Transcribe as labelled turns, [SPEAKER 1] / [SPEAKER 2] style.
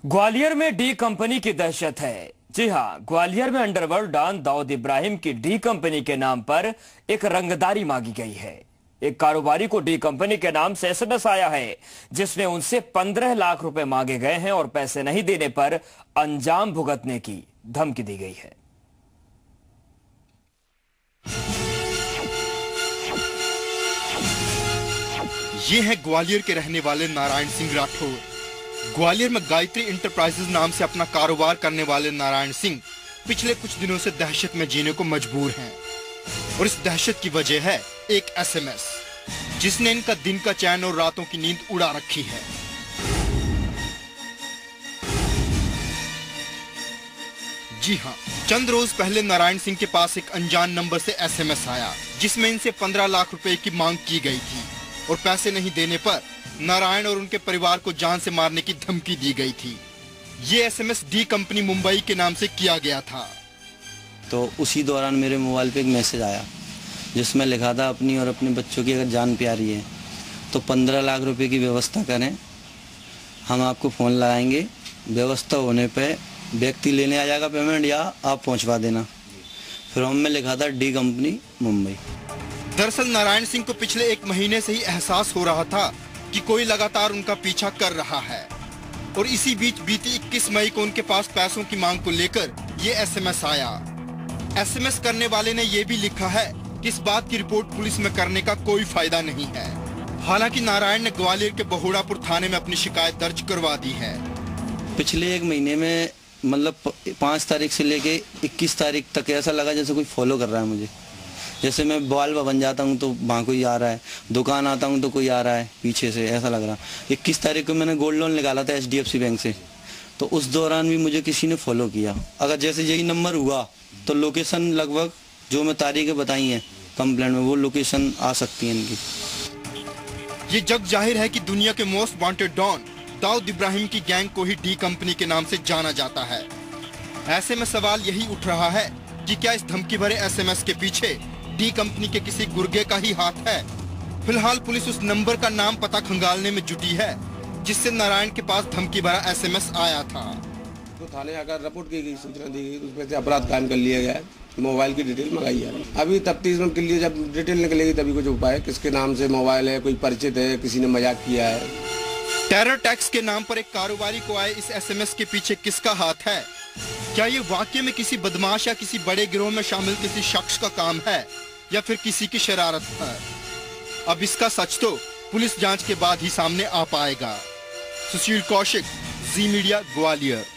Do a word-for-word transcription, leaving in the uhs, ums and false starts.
[SPEAKER 1] ग्वालियर में D company की दहशत है। जी हां, ग्वालियर में अंडरवर्ल्ड डॉन दाऊद इब्राहिम की डी कंपनी के नाम पर एक रंगदारी मांगी गई है। एक कारोबारी को डी कंपनी के नाम से एसएमएस आया है जिसमें उनसे पंद्रह लाख रुपए मांगे गए हैं और पैसे नहीं देने पर अंजाम भुगतने की धमकी दी गई है।
[SPEAKER 2] ये है ग्वालियर के रहने वाले नारायण सिंह राठौर। ग्वालियर में गायत्री इंटरप्राइजेज नाम से अपना कारोबार करने वाले नारायण सिंह पिछले कुछ दिनों से दहशत में जीने को मजबूर हैं और इस दहशत की वजह है एक एसएमएस जिसने इनका दिन का चैन और रातों की नींद उड़ा रखी है। जी हां, चंद रोज पहले नारायण सिंह के पास एक अनजान नंबर से एसएमएस आया जिसमें इनसे पंद्रह लाख रुपए की मांग की गई थी और पैसे नहीं देने पर नारायण और उनके परिवार को जान से मारने की धमकी दी गई थी। ये एसएमएस डी कंपनी मुंबई के नाम से किया गया था।
[SPEAKER 3] तो उसी दौरान मेरे मोबाइल पे एक मैसेज आया जिसमें लिखा था अपनी और अपने बच्चों की अगर जान प्यारी है तो पंद्रह लाख रुपए की व्यवस्था करें, हम आपको फ़ोन लगाएंगे, व्यवस्था होने पे व्यक्ति लेने आ जाएगा पेमेंट या आप पहुंचवा देना। फिर में लिखा था डी कंपनी मुंबई।
[SPEAKER 2] दरअसल नारायण सिंह को पिछले एक महीने से ही एहसास हो रहा था कि कोई लगातार उनका पीछा कर रहा है और इसी बीच बीती इक्कीस मई को उनके पास पैसों की मांग को लेकर ये एसएमएस आया। एसएमएस करने वाले ने ये भी लिखा है कि इस बात की रिपोर्ट पुलिस में करने का कोई फायदा नहीं है। हालांकि नारायण ने ग्वालियर के बहुड़ापुर थाने में अपनी शिकायत दर्ज करवा दी है।
[SPEAKER 3] पिछले एक महीने में मतलब पाँच तारीख से लेके इक्कीस तारीख तक ऐसा लगा जैसे कोई फॉलो कर रहा है मुझे। जैसे मैं बॉल बन जाता हूँ तो वहाँ कोई आ रहा है, दुकान आता हूँ तो कोई आ रहा है पीछे से, ऐसा लग रहा। इक्कीस तारीख को मैंने गोल्ड लोन निकाला था एचडीएफसी बैंक से, तो उस दौरान भी मुझे किसी ने फॉलो किया। अगर जैसे यही नंबर हुआ तो लोकेशन लगभग जो मैं तारीखें बताई हैं कंप्लेंट में वो लोकेशन आ सकती है इनकी।
[SPEAKER 2] ये जग जाहिर है कि दुनिया के most wanted don Dawood Ibrahim की गैंग को ही डी कंपनी के नाम से जाना जाता है। ऐसे में सवाल यही उठ रहा है कि क्या इस धमकी भरे एसएमएस के पीछे डी कंपनी के किसी गुर्गे का ही हाथ है। फिलहाल पुलिस उस नंबर का नाम पता खंगालने में जुटी है जिससे नारायण के पास धमकी भरा एसएमएस आया था।
[SPEAKER 4] तो थाने आकर रिपोर्ट की गई, सूचना दी गई, उसमें से अपराध कायम कर लिया गया। मोबाइल की डिटेल मंगाई है। अभी तफ्तीश के लिए जब डिटेल निकलेगी तभी कुछ उपाय, किसके नाम से मोबाइल है, कोई परिचित है, किसी ने मजाक किया है।
[SPEAKER 2] टेरर टैक्स के नाम पर एक कारोबारी को आए इस एसएमएस के पीछे किसका हाथ है? क्या ये वाकई में किसी बदमाश या किसी बड़े गिरोह में शामिल किसी शख्स का काम है या फिर किसी की शरारत है? अब इसका सच तो पुलिस जांच के बाद ही सामने आ पाएगा। Sushil Kaushik, Zee media, Gwalior.